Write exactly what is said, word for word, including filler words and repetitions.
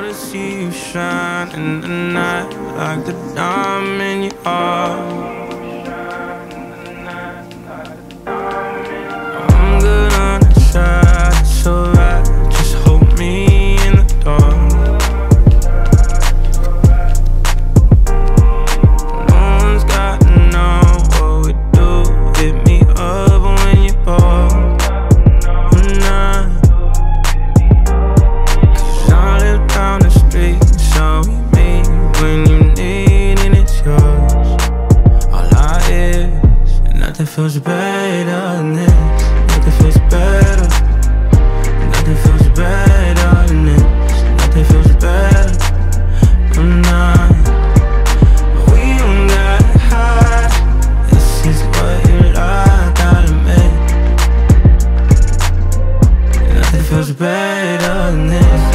to see you shine in the night like the diamond you are. I'm good on the side, it's alright. Just hold me in the dark. No one's got to know what we do. Hit me up when you're bored. Down the street, so we meet when you need and it's yours. All I is, and nothing feels better than this. Nothing feels better. Nothing feels better than this. Nothing feels better. I'm not. We don't gotta hide. This is what you like, gotta make. Nothing feels better than this.